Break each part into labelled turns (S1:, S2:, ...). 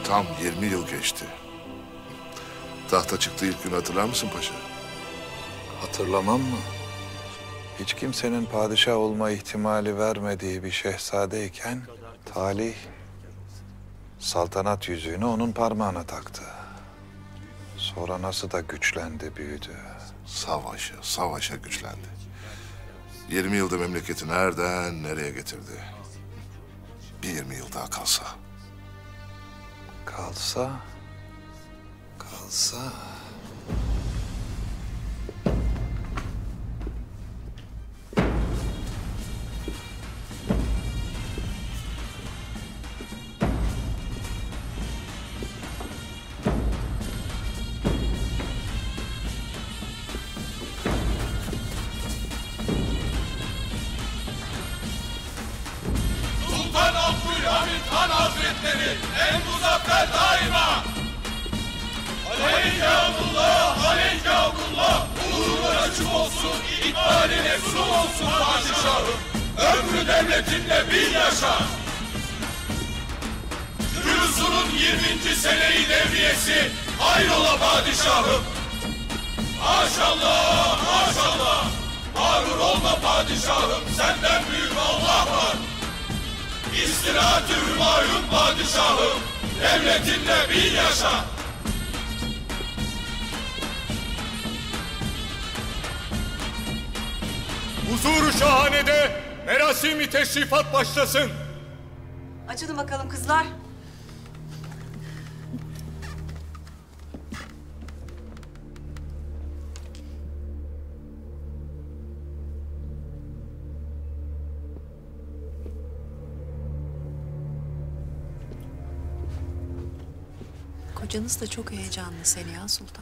S1: Tam 20 yıl geçti. Tahta çıktığı ilk günü hatırlar mısın paşa?
S2: Hatırlamam mı? Hiç kimsenin padişah olma ihtimali vermediği bir şehzadeyken talih saltanat yüzüğünü onun parmağına taktı. Sonra nasıl da güçlendi, büyüdü.
S1: Savaşa güçlendi. 20 yılda memleketi nereden nereye getirdi? Bir 20 yıl daha kalsa.
S2: Kalsa.
S3: Sultan Abdülhamid Han Hazretleri en muzaffer daima. Aleyhâullah, aleyhâullah, uğurlar açık olsun, ikbalin efsun olsun padişahım. Ömrü devletinle bin yaşa. Yunus'un 20. seneyi devriyesi, hayrola padişahım. Maşallah, maşallah, mağrur olma padişahım, senden büyük Allah var. İstirahat-ı Hümayun padişahım, devletinle bin yaşa. Huzur-u şahanede merasimi teşrifat başlasın.
S4: Açılın bakalım kızlar.
S5: Kocanız da çok heyecanlı Seliha Sultan.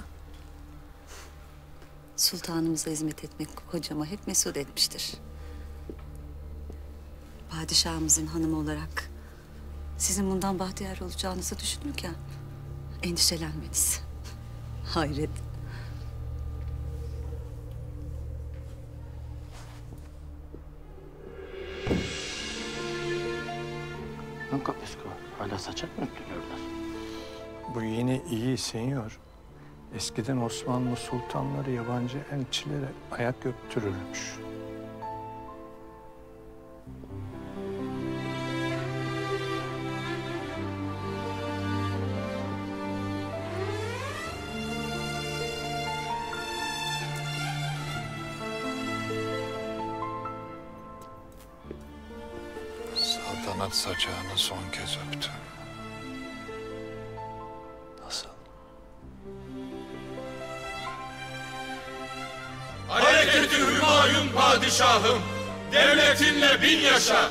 S6: Sultanımıza hizmet etmek kocama hep mesut etmiştir. Padişahımızın hanımı olarak sizin bundan bahtiyar olacağınızı düşünürken endişelenmeniz. Hayret.
S7: Nunca pesco. Hala saçak mı dönüyorlar?
S8: Bu yine iyi senyor. Eskiden Osmanlı sultanları yabancı elçilere ayak öptürülmüş.
S2: Saltanat saçağını son kez öptü. Nasıl?
S3: Hareketi Hümayun padişahım, devletinle bin yaşa.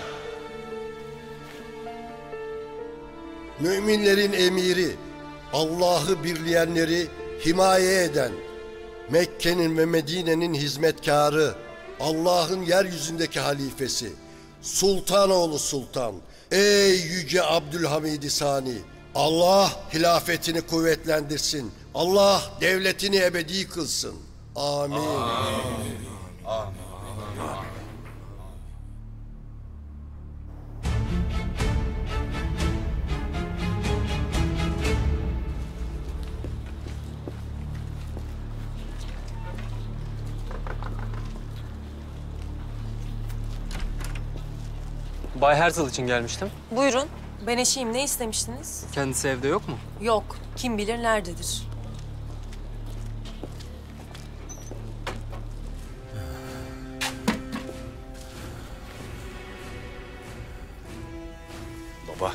S9: Müminlerin emiri, Allah'ı birleyenleri himaye eden, Mekke'nin ve Medine'nin hizmetkarı, Allah'ın yeryüzündeki halifesi, Sultanoğlu Sultan, ey yüce Abdülhamid-i Sani, Allah hilafetini kuvvetlendirsin, Allah devletini ebedi kılsın. Amin. Amin. Amin.
S10: Bay Herzl için gelmiştim.
S4: Buyurun. Ben eşiyim. Ne istemiştiniz?
S10: Kendisi evde yok mu?
S4: Yok. Kim bilir nerededir.
S7: Baba.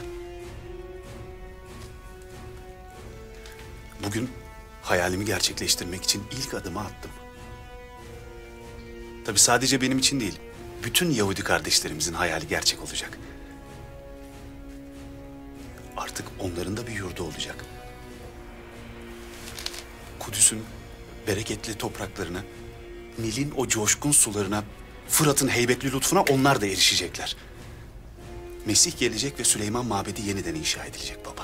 S7: Bugün hayalimi gerçekleştirmek için ilk adımı attım. Tabii sadece benim için değil, bütün Yahudi kardeşlerimizin hayali gerçek olacak. Artık onların da bir yurdu olacak. Kudüs'ün bereketli topraklarına, Nil'in o coşkun sularına, Fırat'ın heybetli lütfuna onlar da erişecekler. Mesih gelecek ve Süleyman Mabedi yeniden inşa edilecek baba.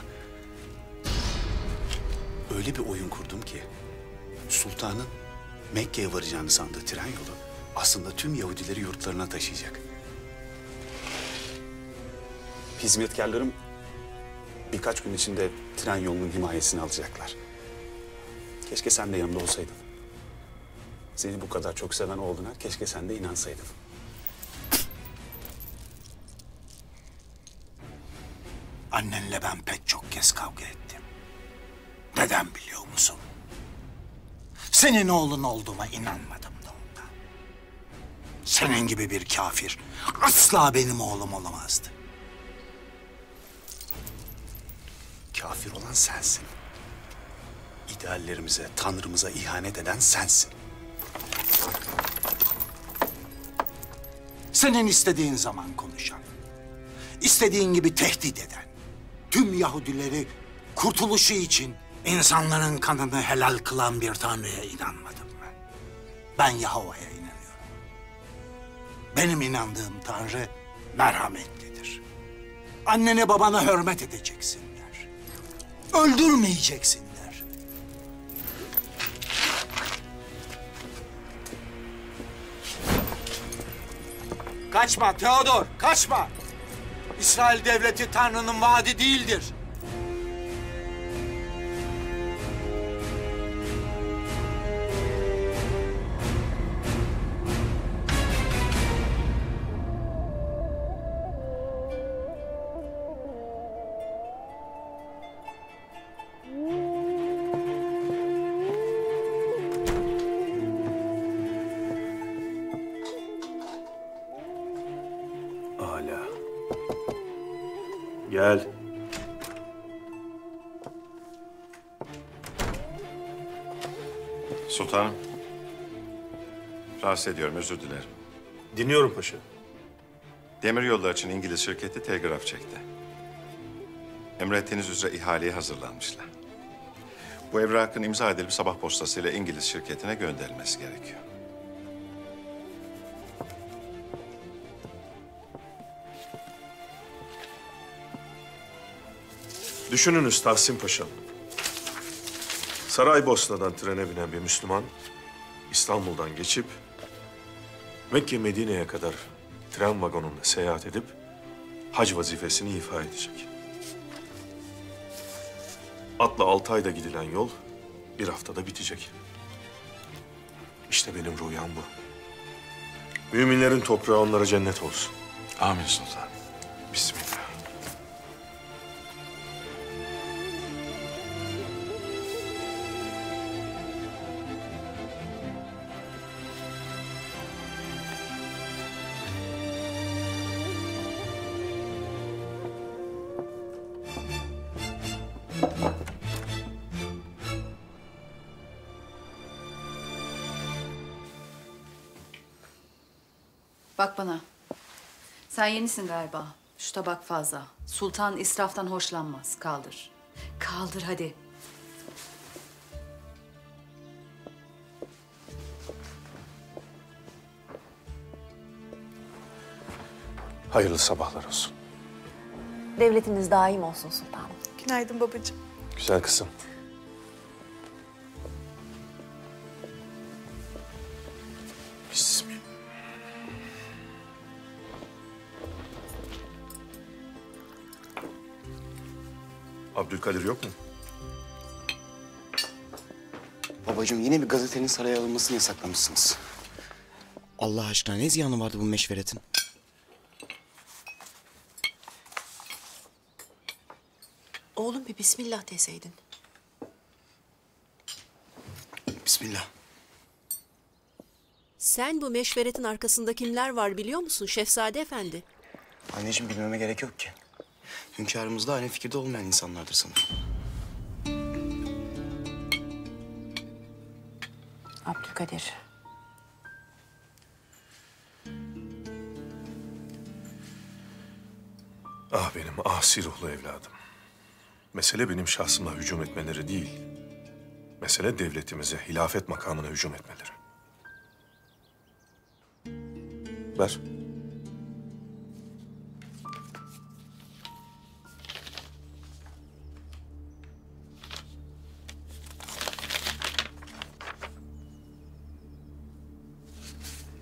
S7: Öyle bir oyun kurdum ki sultanın Mekke'ye varacağını sandığı tren yolu aslında tüm Yahudileri yurtlarına taşıyacak. Hizmetkarlarım Birkaç gün içinde tren yolunun himayesini alacaklar. Keşke sen de yanımda olsaydın. Seni bu kadar çok seven oğluna keşke sen de inansaydın.
S11: Annenle ben pek çok kez kavga ettim. Neden biliyor musun? Senin oğlun olduğuma inanmadım da ondan. Senin gibi bir kafir asla benim oğlum olamazdı.
S7: Kafir olan sensin. İdeallerimize, Tanrımıza ihanet eden sensin.
S11: Senin istediğin zaman konuşan, istediğin gibi tehdit eden, tüm Yahudileri kurtuluşu için insanların kanını helal kılan bir Tanrı'ya inanmadım ben. Ben Yahova'ya inanıyorum. Benim inandığım Tanrı merhametlidir. Annene babana hürmet edeceksinler. Öldürmeyeceksinler. Kaçma Theodor, kaçma! İsrail devleti Tanrı'nın vaadi değildir.
S12: Hala. Gel.
S13: Sultanım. Rahatsız ediyorum, özür dilerim.
S12: Dinliyorum paşa.
S13: Demiryolları için İngiliz şirketi telgraf çekti. Emrettiğiniz üzere ihaleye hazırlanmışlar. Bu evrakın imza edilip sabah postasıyla İngiliz şirketine gönderilmesi gerekiyor.
S12: Düşününüz Tahsin Paşa'm. Saraybosna'dan trene binen bir Müslüman İstanbul'dan geçip Mekke Medine'ye kadar tren vagonunda seyahat edip hac vazifesini ifa edecek. Atla 6 ayda gidilen yol bir haftada bitecek. İşte benim rüyam bu. Müminlerin toprağı onlara cennet olsun.
S13: Amin sultanım. Bismillah.
S6: Bak bana. Sen yenisin galiba. Şu tabak fazla. Sultan israftan hoşlanmaz. Kaldır. Kaldır hadi.
S12: Hayırlı sabahlar olsun.
S5: Devletiniz daim olsun sultanım.
S14: Günaydın babacığım.
S12: Güzel kızım. Bismillah. Abdülkadir yok mu?
S15: Babacığım yine bir gazetenin saraya alınmasını yasaklamışsınız. Allah aşkına ne ziyanı vardı bu meşveretin?
S5: Oğlum bir bismillah deseydin.
S15: Bismillah.
S5: Sen bu meşveretin arkasında kimler var biliyor musun Şehzade Efendi?
S15: Anneciğim bilmeme gerek yok ki. Hünkârımızla aynı fikirde olmayan insanlardır sanırım.
S5: Abdülkadir.
S12: Ah benim asi ruhlu evladım. Mesele benim şahsıma hücum etmeleri değil. Mesele devletimize, hilafet makamına hücum etmeleri. Ver.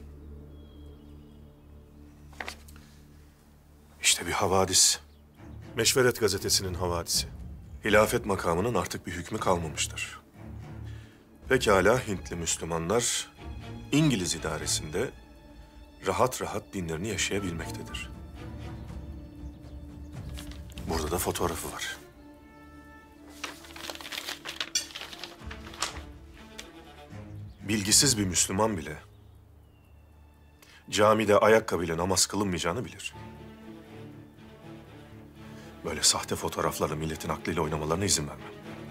S12: İşte bir havadis. Meşveret gazetesinin havadisi. Hilafet makamının artık bir hükmü kalmamıştır. Pekala Hintli Müslümanlar İngiliz idaresinde rahat rahat dinlerini yaşayabilmektedir. Burada da fotoğrafı var. Bilgisiz bir Müslüman bile camide ayakkabıyla namaz kılınmayacağını bilir. Böyle sahte fotoğraflarla milletin aklıyla oynamalarına izin vermem.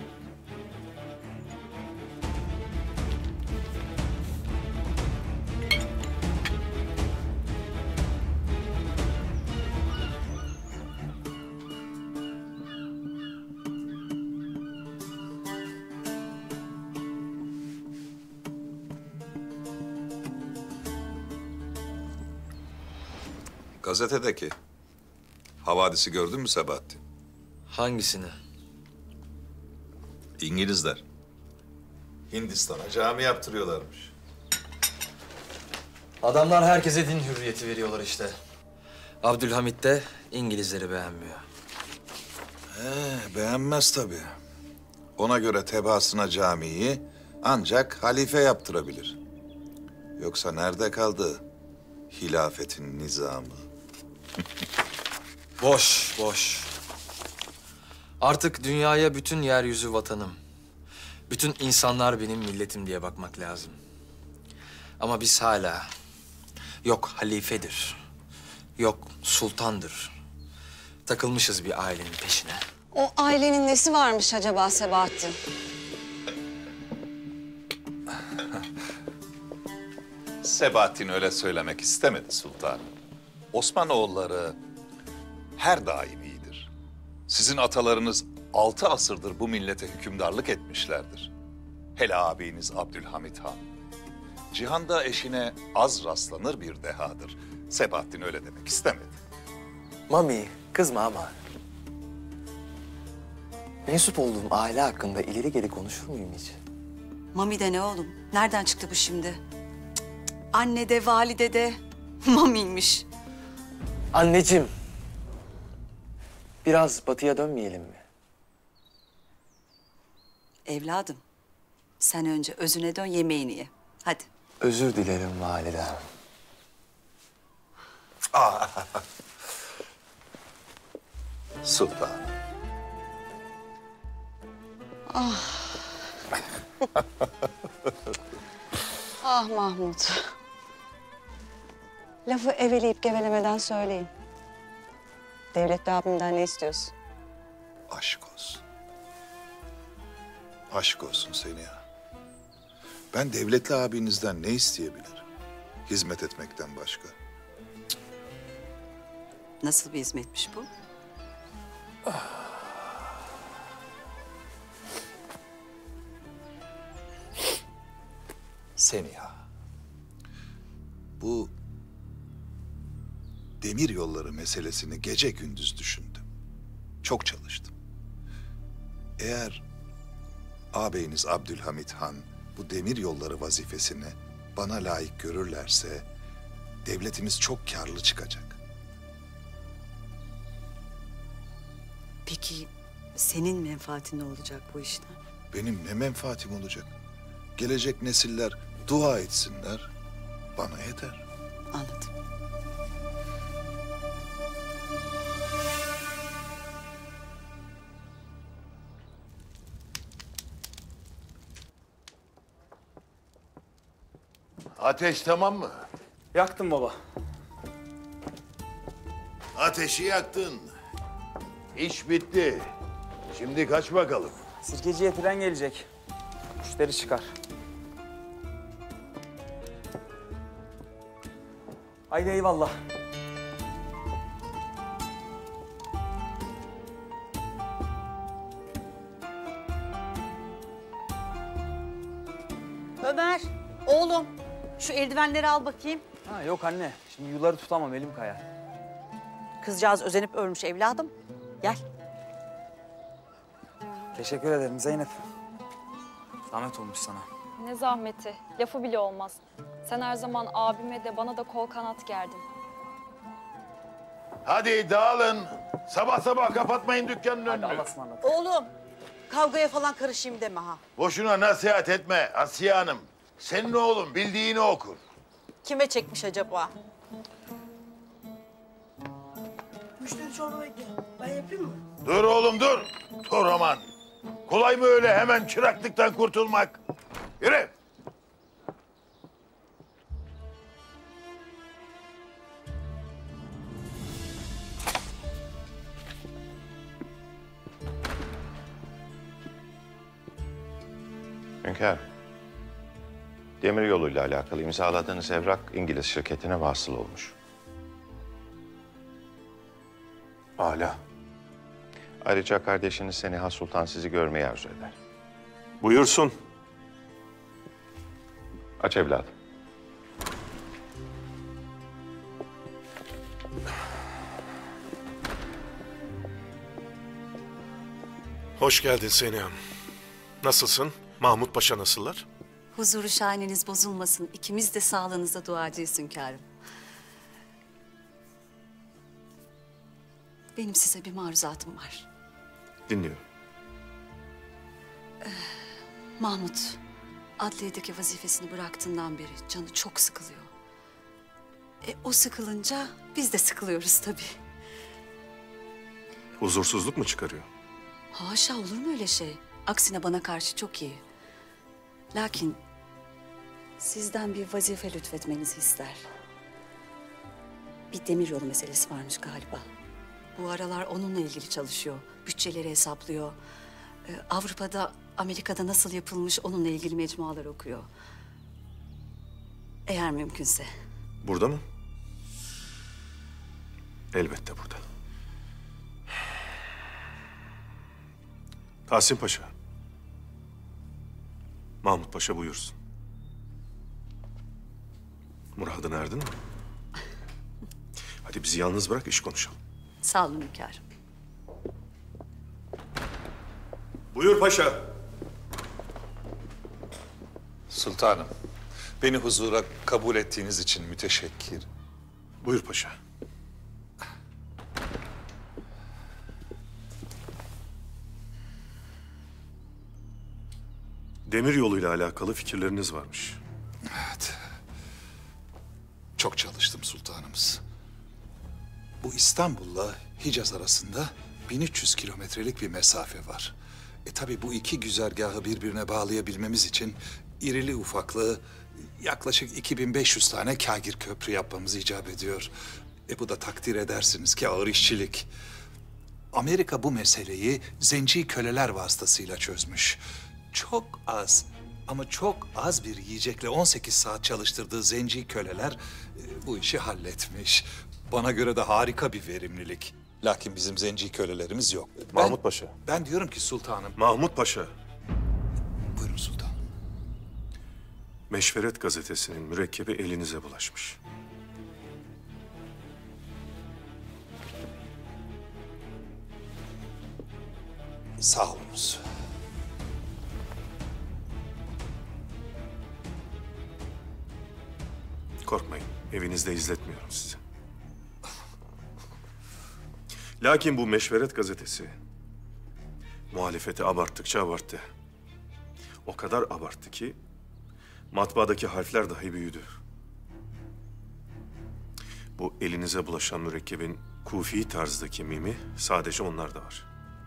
S2: Gazetedeki havadisi gördün mü Sebahattin?
S14: Hangisini?
S2: İngilizler Hindistan'a cami yaptırıyorlarmış.
S14: Adamlar herkese din hürriyeti veriyorlar işte. Abdülhamit de İngilizleri beğenmiyor.
S2: Beğenmez tabii. Ona göre tebaasına camiyi ancak halife yaptırabilir. Yoksa nerede kaldı hilafetin nizamı?
S14: Boş, boş. Artık dünyaya bütün yeryüzü vatanım. Bütün insanlar benim milletim diye bakmak lazım. Ama biz hala yok halifedir, yok sultandır. Takılmışız bir ailenin peşine.
S16: O ailenin nesi varmış acaba Sebahattin?
S2: Sebahattin öyle söylemek istemedi sultanım. Osmanoğulları her daim iyidir. Sizin atalarınız 6 asırdır bu millete hükümdarlık etmişlerdir. Hele ağabeyiniz Abdülhamit Han. Cihanda eşine az rastlanır bir dehadır. Sebahattin öyle demek istemedi.
S14: Mami, kızma ama. Mensup olduğum aile hakkında ileri geri konuşur muyum hiç?
S5: Mami de ne oğlum? Nereden çıktı bu şimdi? Cık cık. Anne de valide de Mami'ymiş.
S14: Anneciğim, biraz batıya dönmeyelim mi?
S5: Evladım, sen önce özüne dön, yemeğini ye. Hadi.
S14: Özür dilerim validem.
S2: Sultan.
S16: Ah. Ah Mahmut. Lafı eveleyip gevelemeden söyleyin. Devletli abimden ne istiyorsun?
S2: Aşk olsun. Aşk olsun seni ya. Ben devletli abinizden ne isteyebilirim? Hizmet etmekten başka.
S5: Nasıl bir hizmetmiş bu?
S2: Seni ya. Bu demir yolları meselesini gece gündüz düşündüm. Çok çalıştım. Eğer ağabeyiniz Abdülhamit Han bu demir yolları vazifesini bana layık görürlerse devletimiz çok karlı çıkacak.
S5: Peki senin menfaatin ne olacak bu işten?
S2: Benim ne menfaatim olacak? Gelecek nesiller dua etsinler, bana yeter.
S5: Anladım.
S17: Ateş tamam mı?
S10: Yaktım baba.
S17: Ateşi yaktın. İş bitti. Şimdi kaç bakalım.
S10: Sirkeciye tren gelecek. Müşteri çıkar. Haydi eyvallah.
S18: Ömer, oğlum şu eldivenleri al bakayım.
S10: Ha, yok anne. Şimdi yuları tutamam, elim kayar.
S18: Kızcağız özenip ölmüş evladım. Gel.
S10: Teşekkür ederim Zeynep. Zahmet olmuş sana.
S19: Ne zahmeti, lafı bile olmaz. Sen her zaman abime de bana da kol kanat gerdin.
S17: Hadi dağılın. Sabah sabah kapatmayın dükkanın önünü.
S18: Oğlum kavgaya falan karışayım deme ha.
S17: Boşuna nasihat etme Asiye Hanım. Senin oğlun bildiğini okur.
S18: Kime çekmiş acaba?
S20: Müşteri çorba bekliyor. Ben yapayım mı?
S17: Dur oğlum dur. Toraman. Kolay mı öyle hemen çıraklıktan kurtulmak? Yürü.
S13: Hünkâr, demiryoluyla alakalı imzaladığınız evrak İngiliz şirketine vasıl olmuş.
S12: Âlâ.
S13: Ayrıca kardeşiniz Seniha Sultan sizi görmeyi arzu eder.
S12: Buyursun.
S13: Aç evladım.
S12: Hoş geldin Seniha. Nasılsın? Mahmut Paşa nasıllar?
S5: Huzuru şahaneniz bozulmasın. İkimiz de sağlığınıza duacıyız hünkârım. Benim size bir maruzatım var.
S12: Dinliyorum.
S5: Mahmut, adliyedeki vazifesini bıraktığından beri canı çok sıkılıyor. O sıkılınca biz de sıkılıyoruz tabii.
S12: Huzursuzluk mu çıkarıyor?
S5: Haşa, olur mu öyle şey? Aksine bana karşı çok iyi. Lakin sizden bir vazife lütfetmenizi ister. Bir demiryolu meselesi varmış galiba. Bu aralar onunla ilgili çalışıyor. Bütçeleri hesaplıyor. Avrupa'da, Amerika'da nasıl yapılmış onunla ilgili mecmualar okuyor. Eğer mümkünse.
S12: Burada mı? Elbette burada. Tahsin Paşa. Mahmut Paşa buyursun. Muradına erdin mi? Hadi bizi yalnız bırak, iş konuşalım.
S5: Sağ olun hünkârım.
S12: Buyur paşa.
S2: Sultanım, beni huzura kabul ettiğiniz için müteşekkir.
S12: Buyur paşa. Demir yoluyla alakalı fikirleriniz varmış.
S2: Evet. Çok çalıştım sultanımız. Bu İstanbul'la Hicaz arasında 1300 kilometrelik bir mesafe var. Tabii bu iki güzergahı birbirine bağlayabilmemiz için irili ufaklı yaklaşık 2500 tane kâgir köprü yapmamız icap ediyor. Bu da takdir edersiniz ki ağır işçilik. Amerika bu meseleyi zenci köleler vasıtasıyla çözmüş. Çok az ama çok az bir yiyecekle 18 saat çalıştırdığı zenci köleler bu işi halletmiş. Bana göre de harika bir verimlilik. Lakin bizim zenci kölelerimiz yok.
S12: Mahmut Paşa.
S2: Ben diyorum ki sultanım.
S12: Mahmut Paşa.
S2: Buyurun sultanım.
S12: Meşveret gazetesinin mürekkebi elinize bulaşmış.
S2: Sağ olunuz.
S12: Korkmayın, evinizde izletmiyorum sizi. Lakin bu Meşveret gazetesi muhalefeti abarttıkça abarttı. O kadar abarttı ki matbaadaki harfler dahi büyüdü. Bu elinize bulaşan mürekkebin kufi tarzdaki mimi sadece onlarda var.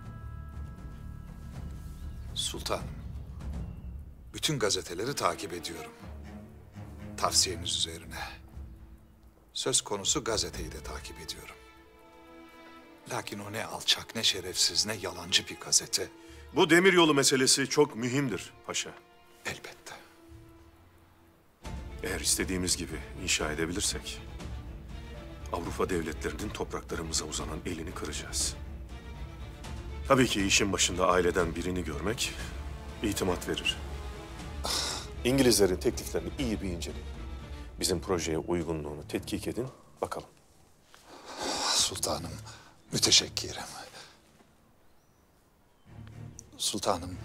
S2: Sultanım, bütün gazeteleri takip ediyorum. Tavsiyeniz üzerine. Söz konusu gazeteyi de takip ediyorum. Lakin o ne alçak, ne şerefsiz, ne yalancı bir gazete.
S12: Bu demiryolu meselesi çok mühimdir paşa.
S2: Elbette.
S12: Eğer istediğimiz gibi inşa edebilirsek Avrupa devletlerinin topraklarımıza uzanan elini kıracağız. Tabii ki işin başında aileden birini görmek itimat verir. İngilizlerin tekliflerini iyi bir inceleyin. Bizim projeye uygunluğunu tetkik edin, bakalım.
S2: Sultanım, müteşekkirim. Sultanım,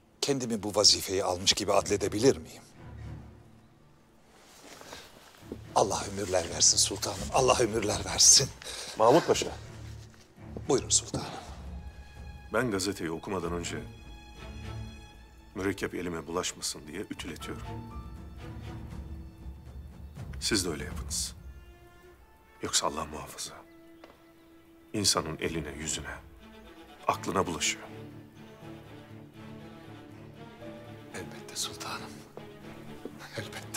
S2: kendimi bu vazifeyi almış gibi adledebilir miyim? Allah ömürler versin sultanım. Allah ömürler versin.
S12: Mahmut Paşa.
S2: Buyurun sultanım.
S12: Ben gazeteyi okumadan önce mürekkep elime bulaşmasın diye ütületiyorum. Siz de öyle yapınız. Yoksa Allah muhafaza. İnsanın eline, yüzüne, aklına bulaşıyor.
S2: Elbette sultanım. Elbette.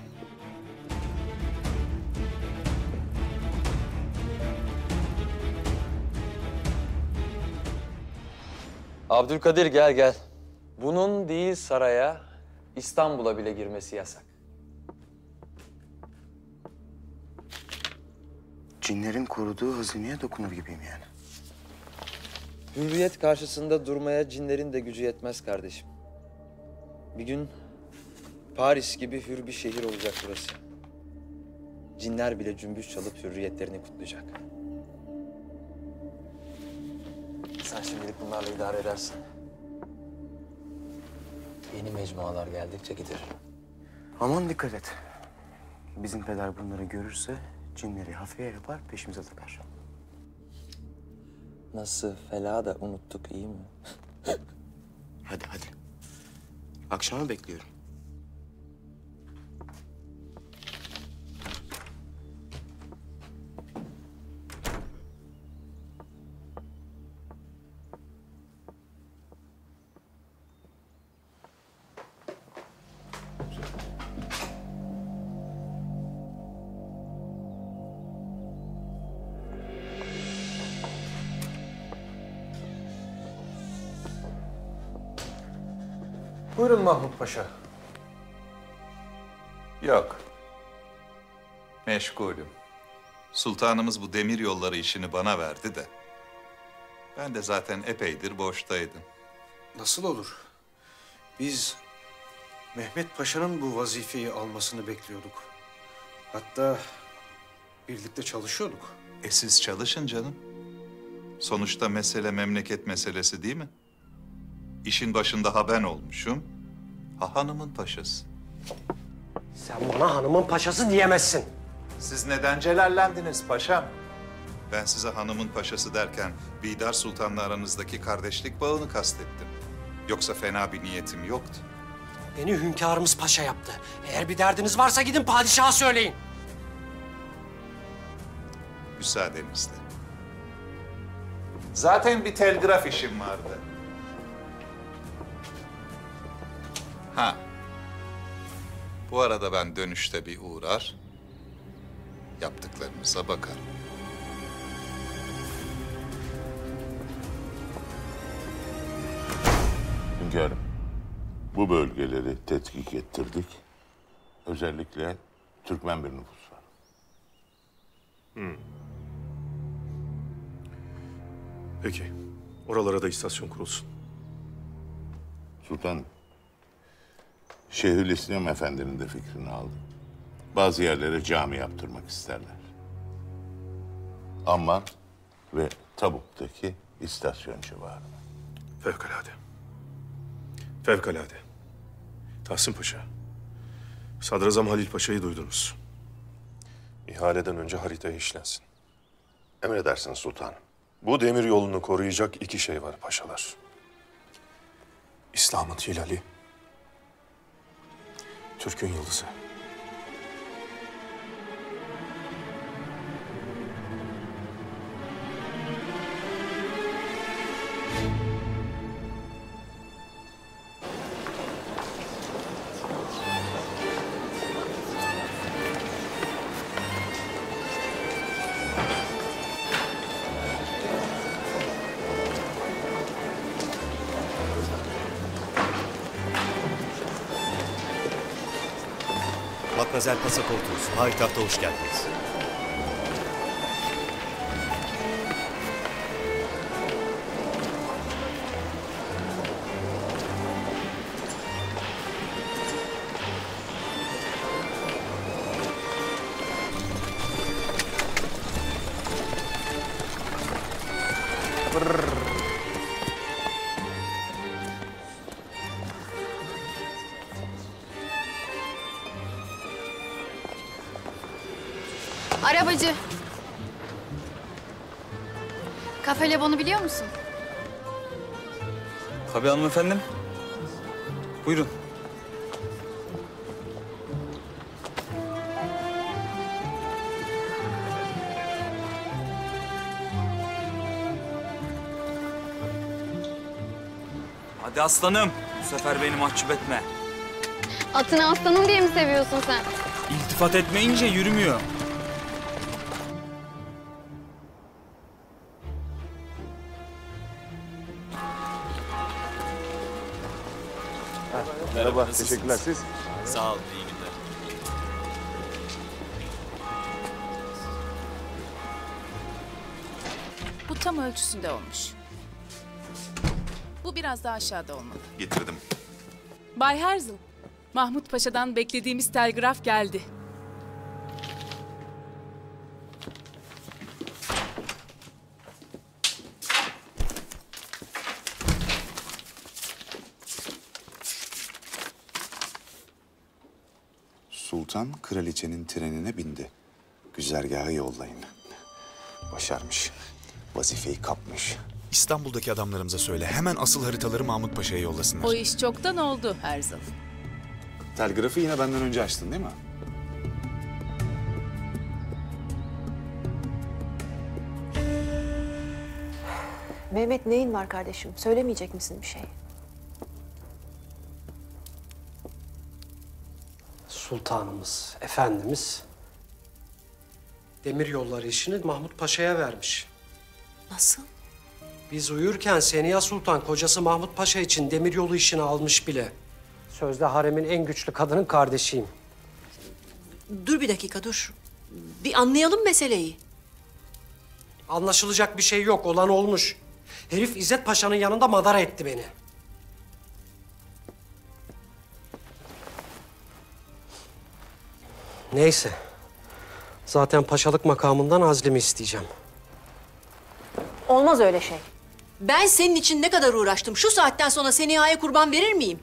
S14: Abdülkadir gel gel. Bunun değil saraya, İstanbul'a bile girmesi yasak.
S15: Cinlerin koruduğu hazineye dokunur gibiyim yani.
S14: Hürriyet karşısında durmaya cinlerin de gücü yetmez kardeşim. Bir gün Paris gibi hür bir şehir olacak burası. Cinler bile cümbüş çalıp hürriyetlerini kutlayacak. Sen şimdilik bunlarla idare edersin. Yeni mecmualar geldikçe gider.
S15: Aman dikkat et. Bizim peder bunları görürse cinleri hafiye yapar, peşimize takar.
S14: Nasıl fela da unuttuk, iyi mi?
S15: Hadi hadi. Akşama bekliyorum.
S8: Buyurun Mahmut Paşa.
S2: Yok. Meşgulüm. Sultanımız bu demir yolları işini bana verdi de. Ben de zaten epeydir boştaydım.
S8: Nasıl olur? Biz Mehmet Paşa'nın bu vazifeyi almasını bekliyorduk. Hatta birlikte çalışıyorduk.
S2: Siz çalışın canım. Sonuçta mesele memleket meselesi değil mi? İşin başında ha ben olmuşum, ha hanımın paşası.
S21: Sen bana hanımın paşası diyemezsin.
S2: Siz neden celallendiniz paşam? Ben size hanımın paşası derken Bidar Sultan'la aranızdaki kardeşlik bağını kastettim. Yoksa fena bir niyetim yoktu.
S21: Beni hünkârımız paşa yaptı. Eğer bir derdiniz varsa gidin padişaha söyleyin.
S2: Müsaadenizle. Zaten bir telgraf işim vardı. Ha. Bu arada ben dönüşte bir uğrar, yaptıklarınıza bakarım.
S17: Hünkârım, bu bölgeleri tetkik ettirdik. Özellikle Türkmen bir nüfus var.
S12: Peki. Oralara da istasyon kurulsun.
S17: Sultanım, Şeyhülislam Efendi'nin de fikrini aldım. Bazı yerlere cami yaptırmak isterler. Amman ve Tabuk'taki istasyon civarına.
S12: Fevkalade. Fevkalade. Tahsin Paşa, Sadrazam Halil Paşa'yı duydunuz. İhaleden önce haritaya işlensin.
S13: Emredersiniz sultanım.
S12: Bu demir yolunu koruyacak iki şey var paşalar. İslam'ın hilali, Türk'ün yıldızı.
S22: Matmazel Pasaportunuz, payitahta hoş geldiniz.
S1: Arabacı. Kafe Lebon'u biliyor musun?
S10: Tabii hanımefendim. Buyurun. Hadi aslanım. Bu sefer beni mahcup etme.
S1: Atını aslanım diye mi seviyorsun sen?
S10: İltifat etmeyince yürümüyor.
S17: Merhaba, teşekkürler. Siz?
S22: Sağ olun, iyi günler.
S3: Bu tam ölçüsünde olmuş. Bu biraz daha aşağıda olmalı.
S7: Getirdim.
S3: Bay Herzl, Mahmut Paşa'dan beklediğimiz telgraf geldi.
S7: Sultan kraliçenin trenine bindi. Güzergahı yollayın. Başarmış. Vazifeyi kapmış. İstanbul'daki adamlarımıza söyle. Hemen asıl haritaları Mahmut Paşa'ya yollasınlar.
S3: O iş çoktan oldu Herzl.
S7: Telgrafı yine benden önce açtın değil mi?
S18: Mehmet neyin var kardeşim? Söylemeyecek misin bir şey?
S21: Sultanımız, efendimiz demir yolları işini Mahmut Paşa'ya vermiş.
S18: Nasıl?
S21: Biz uyurken Seniha Sultan kocası Mahmut Paşa için demir yolu işini almış bile. Sözde haremin en güçlü kadının kardeşiyim.
S18: Dur bir dakika dur. Bir anlayalım meseleyi.
S21: Anlaşılacak bir şey yok, olan olmuş. Herif İzzet Paşa'nın yanında madara etti beni. Neyse. Zaten paşalık makamından azlimi isteyeceğim.
S18: Olmaz öyle şey. Ben senin için ne kadar uğraştım. Şu saatten sonra Seniha'ya kurban verir miyim?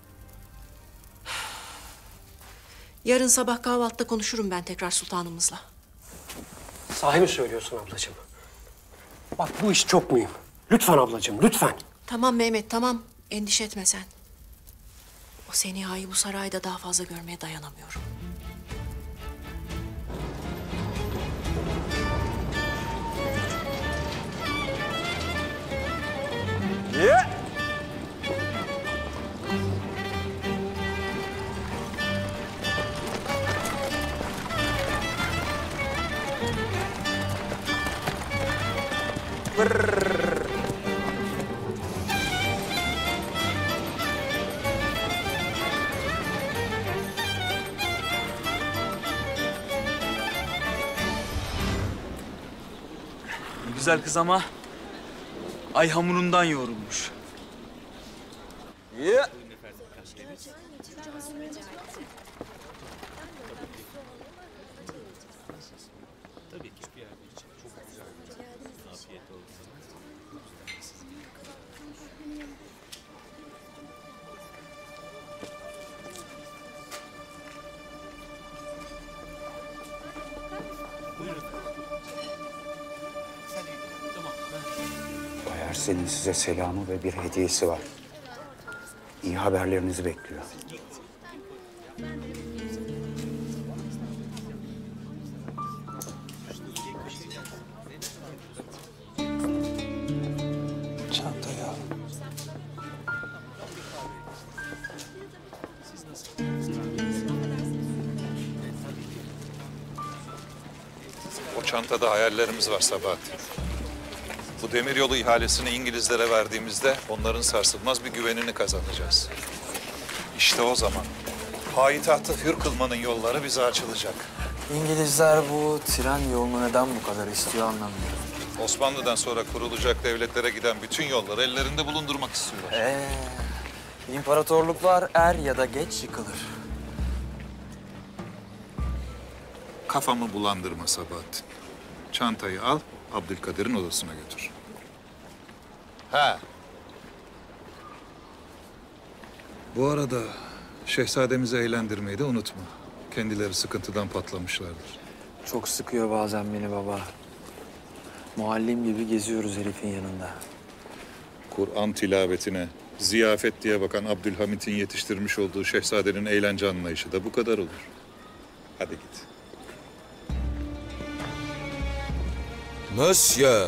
S18: Yarın sabah kahvaltıda konuşurum ben tekrar sultanımızla.
S21: Sahi mi söylüyorsun ablacığım? Bak bu iş çok mühim. Lütfen ablacığım, lütfen.
S18: Tamam Mehmet, tamam. Endişe etme sen. O Seniha'yı bu sarayda daha fazla görmeye dayanamıyorum.
S10: Yeah. Güzel kız ama ay hamurundan yoğrulmuş. Yeah.
S23: Bay Ersen'in size selamı ve bir hediyesi var. İyi haberlerinizi bekliyor.
S21: Çantayı al.
S2: O çantada hayallerimiz var Sabahattin. Bu demiryolu ihalesini İngilizlere verdiğimizde onların sarsılmaz bir güvenini kazanacağız. İşte o zaman payitahtı hür kılmanın yolları bize açılacak.
S10: İngilizler bu tren yolunu neden bu kadar istiyor anlamıyorum.
S2: Osmanlı'dan sonra kurulacak devletlere giden bütün yolları ellerinde bulundurmak istiyorlar.
S10: İmparatorluklar er ya da geç yıkılır.
S2: Kafamı bulandırma Sabahattin. Çantayı al, Abdülkadir'in odasına götür. Ha. Bu arada şehzademizi eğlendirmeyi de unutma. Kendileri sıkıntıdan patlamışlardır.
S10: Çok sıkıyor bazen beni baba. Muallim gibi geziyoruz herifin yanında.
S2: Kur'an tilavetine, ziyafet diye bakan Abdülhamit'in yetiştirmiş olduğu şehzadenin eğlence anlayışı da bu kadar olur. Hadi git.
S4: Monsieur.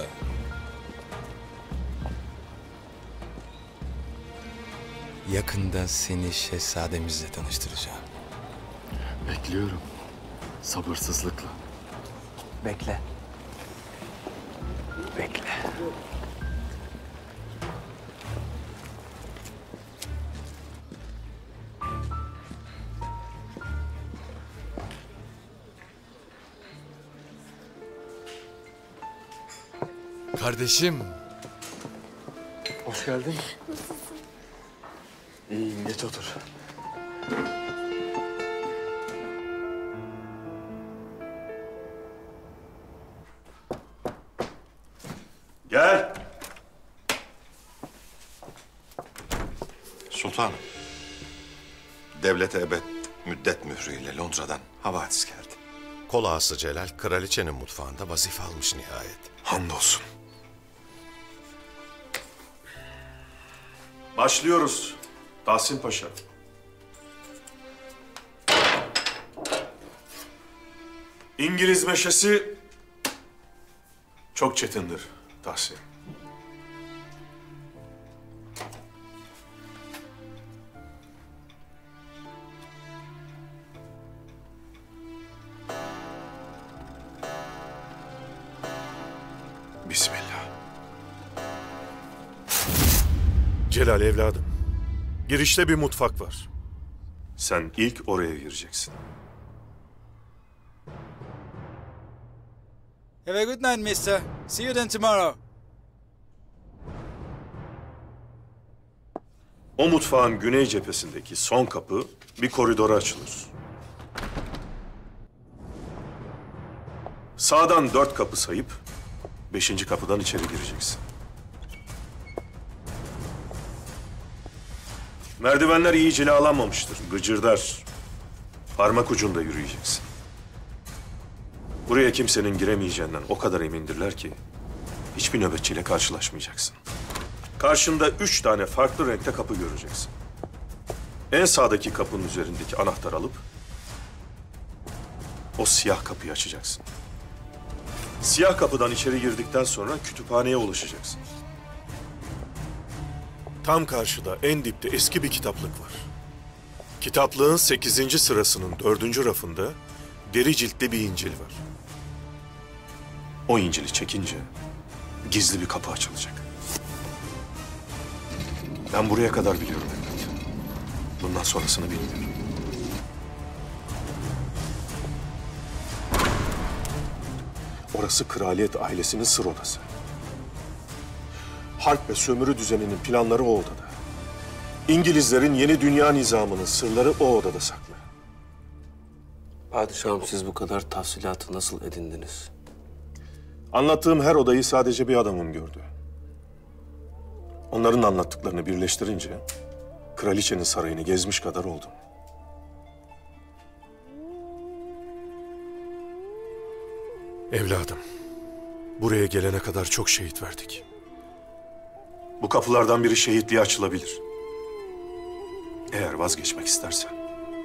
S4: Yakında seni şehzademizle tanıştıracağım.
S12: Bekliyorum. Sabırsızlıkla.
S10: Bekle. Bekle.
S4: Kardeşim.
S10: Hoş geldin.
S1: Nasılsın?
S10: İyiyim, geç otur.
S12: Gel.
S13: Sultanım. Devlet-i ebed müddet mührüyle Londra'dan havadis geldi.
S9: Kol ağası Celal, kraliçenin mutfağında vazife almış nihayet.
S12: Hamdolsun. Başlıyoruz. Tahsin Paşa. İngiliz meşesi çok çetindir Tahsin. Bismillah. Celal evladım, girişte bir mutfak var. Sen ilk oraya gireceksin.
S11: Have a good night, mister. See you then tomorrow.
S12: O mutfağın güney cephesindeki son kapı bir koridora açılır. Sağdan 4 kapı sayıp 5. kapıdan içeri gireceksin. Merdivenler iyi cilalanmamıştır, gıcırdar. Parmak ucunda yürüyeceksin. Buraya kimsenin giremeyeceğinden o kadar emindirler ki hiçbir nöbetçiyle karşılaşmayacaksın. Karşında 3 tane farklı renkte kapı göreceksin. En sağdaki kapının üzerindeki anahtarı alıp o siyah kapıyı açacaksın. Siyah kapıdan içeri girdikten sonra kütüphaneye ulaşacaksın. Tam karşıda en dipte eski bir kitaplık var. Kitaplığın 8. sırasının 4. rafında deri ciltli bir İncil var. O İncil'i çekince gizli bir kapı açılacak. Ben buraya kadar biliyorum evlat. Bundan sonrasını bilmiyorum. Orası kraliyet ailesinin sır odası. Harp ve sömürü düzeninin planları o odada. İngilizlerin yeni dünya nizamının sırları o odada saklı.
S24: Padişahım, siz bu kadar tahsilatı nasıl edindiniz?
S12: Anlattığım her odayı sadece bir adamım gördü. Onların anlattıklarını birleştirince kraliçenin sarayını gezmiş kadar oldum. Evladım, buraya gelene kadar çok şehit verdik. Bu kapılardan biri şehitliğe açılabilir. Eğer vazgeçmek istersen.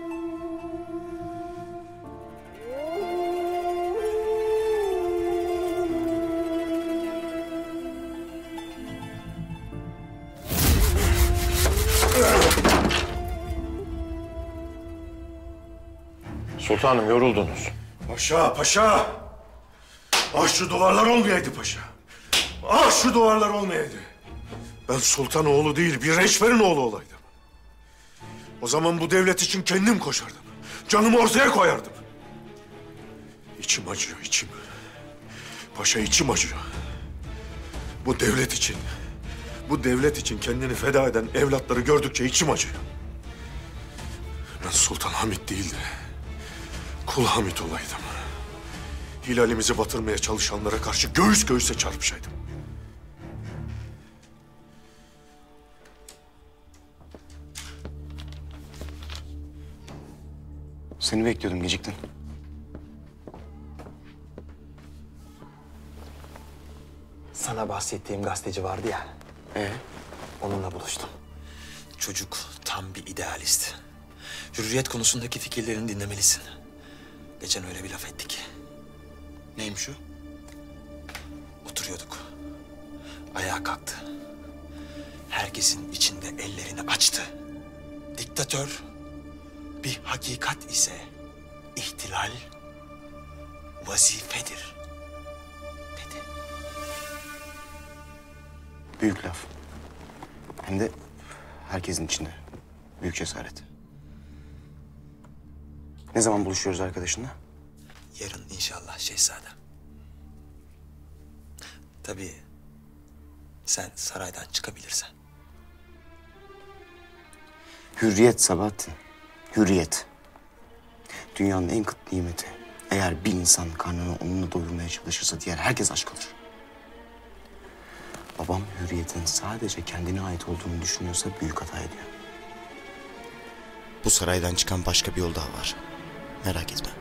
S13: Sultanım yoruldunuz.
S12: Paşa, paşa! Ah şu duvarlar olmayaydı paşa. Ah şu duvarlar olmayaydı. Ben sultan oğlu değil, bir reçberin oğlu olaydım. O zaman bu devlet için kendim koşardım. Canımı ortaya koyardım. İçim acıyor, içim. Paşa içim acıyor. Bu devlet için kendini feda eden evlatları gördükçe içim acıyor. Ben Sultan Hamit değildi. Kul Hamit olaydım. Hilalimizi batırmaya çalışanlara karşı göğüs göğüse çarpışaydım.
S15: Seni bekliyordum, geciktin.
S10: sana bahsettiğim gazeteci vardı ya. Onunla buluştum. Çocuk tam bir idealist. Hürriyet konusundaki fikirlerini dinlemelisin. Geçen öyle bir laf ettik.
S15: Neymiş o?
S10: Oturuyorduk. Ayağa kalktı. Herkesin içinde ellerini açtı. Diktatör bir hakikat ise ihtilal vazifedir.
S15: Büyük laf. Hem de herkesin içinde. Büyük cesaret. Ne zaman buluşuyoruz arkadaşınla?
S10: Yarın inşallah şehzadem. Tabii sen saraydan çıkabilirsen.
S15: Hürriyet Sabahattin. Hürriyet. Dünyanın en kıt nimeti. Eğer bir insan karnını onunla doyurmaya çalışırsa diğer herkes aç kalır. Babam hürriyetin sadece kendine ait olduğunu düşünüyorsa büyük hata ediyor. Bu saraydan çıkan başka bir yol daha var. Merak etme.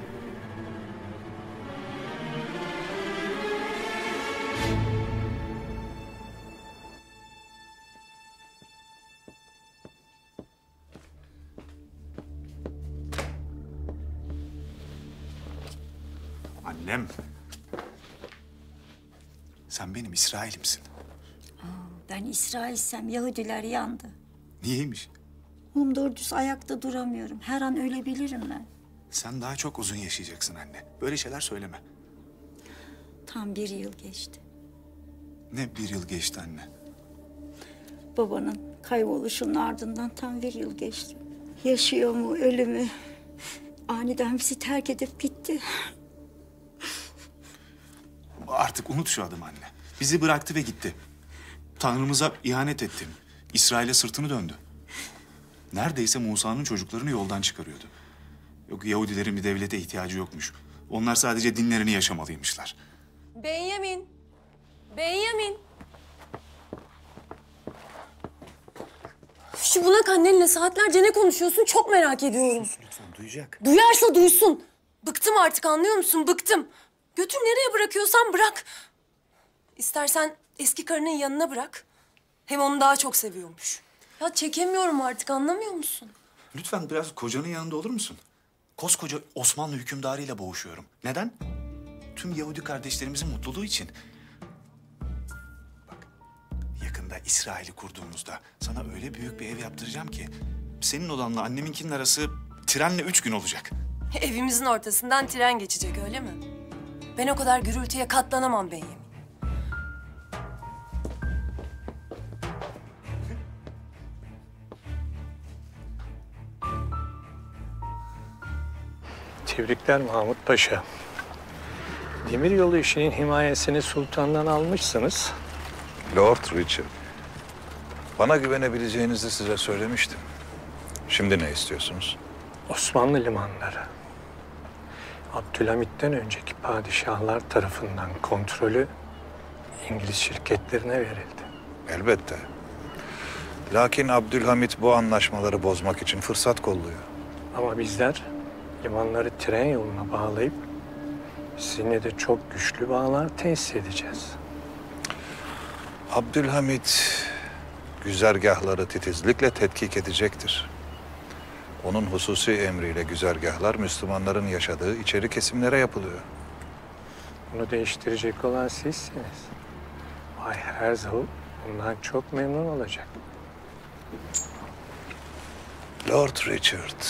S7: Annem. Sen benim İsrail'imsin.
S6: Ben İsrail'sem Yahudiler yandı.
S7: Niyeymiş?
S6: Doğru düz ayakta duramıyorum. Her an ölebilirim ben.
S7: Sen daha çok uzun yaşayacaksın anne. Böyle şeyler söyleme.
S6: Tam 1 yıl geçti.
S7: Ne 1 yıl geçti anne?
S6: Babanın kayboluşunun ardından tam 1 yıl geçti. Yaşıyor mu, ölü mü? Aniden bizi terk edip gitti.
S7: Artık unut şu adamı anne. Bizi bıraktı ve gitti. Tanrımıza ihanet etti. İsrail'e sırtını döndü. Neredeyse Musa'nın çocuklarını yoldan çıkarıyordu. Yok, Yahudilerin bir devlete ihtiyacı yokmuş. Onlar sadece dinlerini yaşamalıymışlar.
S18: Benjamin. Benjamin. Şu bunak annenle saatlerce ne konuşuyorsun çok merak ediyorum.
S7: Lütfen duyacak.
S18: Duyarsa duysun. Bıktım artık anlıyor musun? Bıktım. Götür nereye bırakıyorsan bırak. İstersen eski karının yanına bırak. Hem onu daha çok seviyormuş. Ya çekemiyorum artık anlamıyor musun?
S7: Lütfen biraz kocanın yanında olur musun? Koskoca Osmanlı hükümdarıyla boğuşuyorum. Neden? Tüm Yahudi kardeşlerimizin mutluluğu için. Bak, yakında İsrail'i kurduğumuzda sana öyle büyük bir ev yaptıracağım ki... senin odanla anneminkinin arası trenle 3 gün olacak.
S18: Evimizin ortasından tren geçecek öyle mi? Ben o kadar gürültüye katlanamam Benjamin.
S21: Tebrikler Mahmut Paşa. Demiryolu işinin himayesini sultandan almışsınız.
S2: Lord Richard, bana güvenebileceğinizi size söylemiştim. Şimdi ne istiyorsunuz?
S21: Osmanlı limanları. Abdülhamit'ten önceki padişahlar tarafından kontrolü İngiliz şirketlerine verildi.
S2: Elbette. Lakin Abdülhamit bu anlaşmaları bozmak için fırsat kolluyor.
S21: Ama bizler limanları tren yoluna bağlayıp sizinle de çok güçlü bağlar tesis edeceğiz.
S2: Abdülhamit güzergahları titizlikle tetkik edecektir. Onun hususi emriyle güzergahlar Müslümanların yaşadığı içeri kesimlere yapılıyor.
S21: Bunu değiştirecek olan sizsiniz. Bay Herzl bundan çok memnun olacak.
S2: Lord Richard,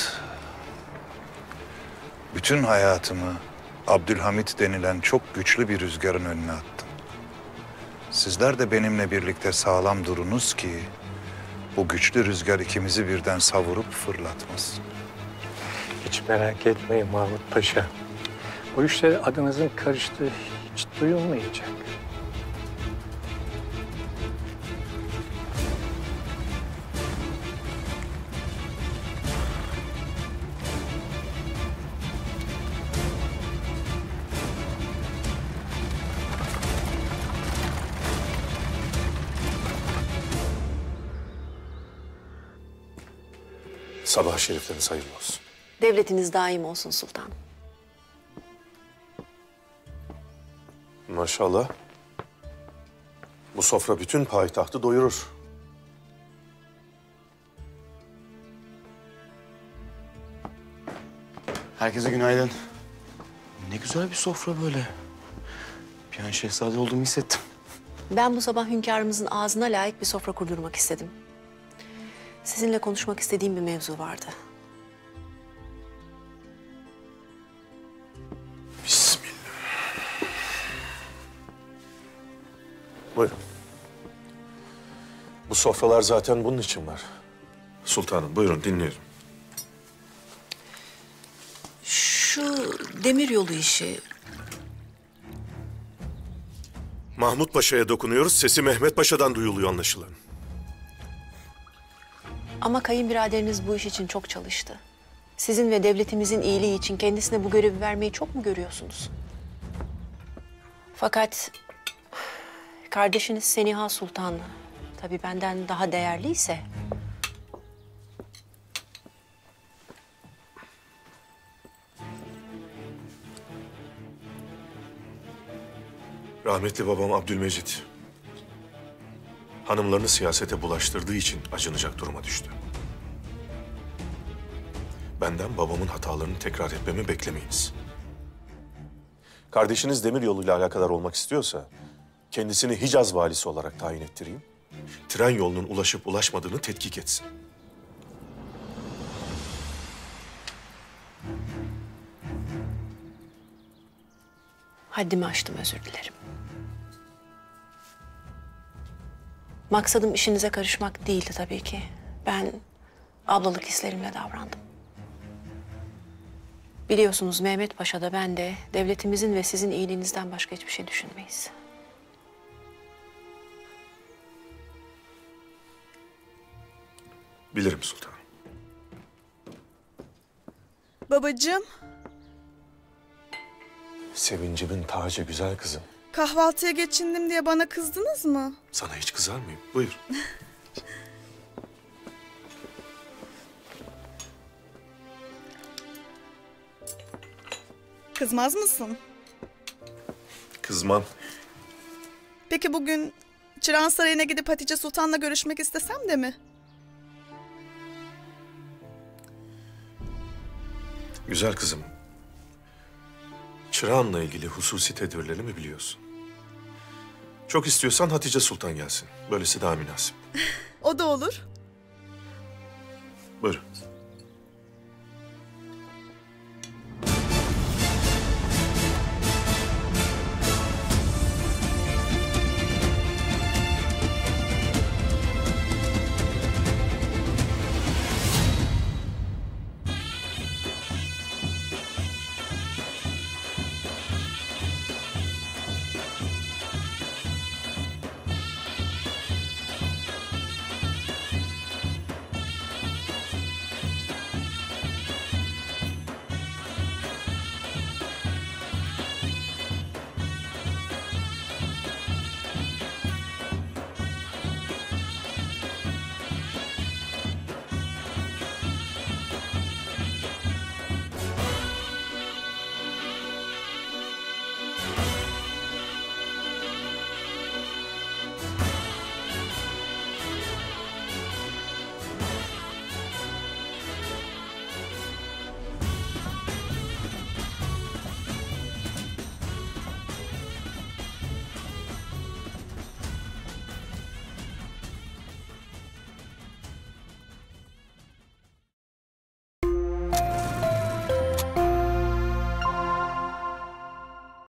S2: bütün hayatımı Abdülhamit denilen çok güçlü bir rüzgarın önüne attım. Sizler de benimle birlikte sağlam durunuz ki bu güçlü rüzgar ikimizi birden savurup fırlatmasın.
S21: Hiç merak etmeyin Mahmut Paşa. Bu işlere adınızın karıştığı hiç duyulmayacak.
S12: Sabah şerifleriniz hayırlı olsun.
S18: Devletiniz daim olsun sultanım.
S12: Maşallah. Bu sofra bütün payitahtı doyurur.
S15: Herkese günaydın. Ne güzel bir sofra böyle. Bir an şehzade olduğumu hissettim.
S5: Ben bu sabah hünkârımızın ağzına layık bir sofra kurdurmak istedim. Sizinle konuşmak istediğim bir mevzu vardı.
S12: Bismillah. Buyurun. Bu sofralar zaten bunun için var. Sultanım buyurun dinliyorum.
S5: Şu demiryolu işi,
S12: Mahmut Paşa'ya dokunuyoruz. Sesi Mehmet Paşa'dan duyuluyor anlaşılan.
S5: ama kayınbiraderiniz bu iş için çok çalıştı. Sizin ve devletimizin iyiliği için kendisine bu görevi vermeyi çok mu görüyorsunuz? Fakat kardeşiniz Seniha Sultan tabii benden daha değerliyse
S12: Rahmetli babam Abdülmecit hanımlarını siyasete bulaştırdığı için acınacak duruma düştü. Benden babamın hatalarını tekrar etmemi beklemeyiniz. Kardeşiniz demiryoluyla alakadar olmak istiyorsa kendisini Hicaz valisi olarak tayin ettireyim. Tren yolunun ulaşıp ulaşmadığını tetkik etsin.
S5: haddimi aştım, özür dilerim. Maksadım işinize karışmak değildi tabii ki. Ben ablalık hislerimle davrandım. Biliyorsunuz Mehmet Paşa da ben de devletimizin ve sizin iyiliğinizden başka hiçbir şey düşünmeyiz.
S12: Bilirim sultanım.
S16: Babacığım,
S12: Sevincimin tacı güzel kızım.
S16: kahvaltıya geçindim diye bana kızdınız mı?
S12: Sana hiç kızar mıyım? Buyur.
S16: Kızmaz mısın?
S12: Kızmam.
S16: Peki bugün Çırağan Sarayı'na gidip Hatice Sultan'la görüşmek istesem de mi?
S12: Güzel kızım. Çırağan'la ilgili hususi tedbirlerimi biliyorsun. Çok istiyorsan Hatice Sultan gelsin. Böylesi daha münasip.
S16: O da olur.
S12: Buyur.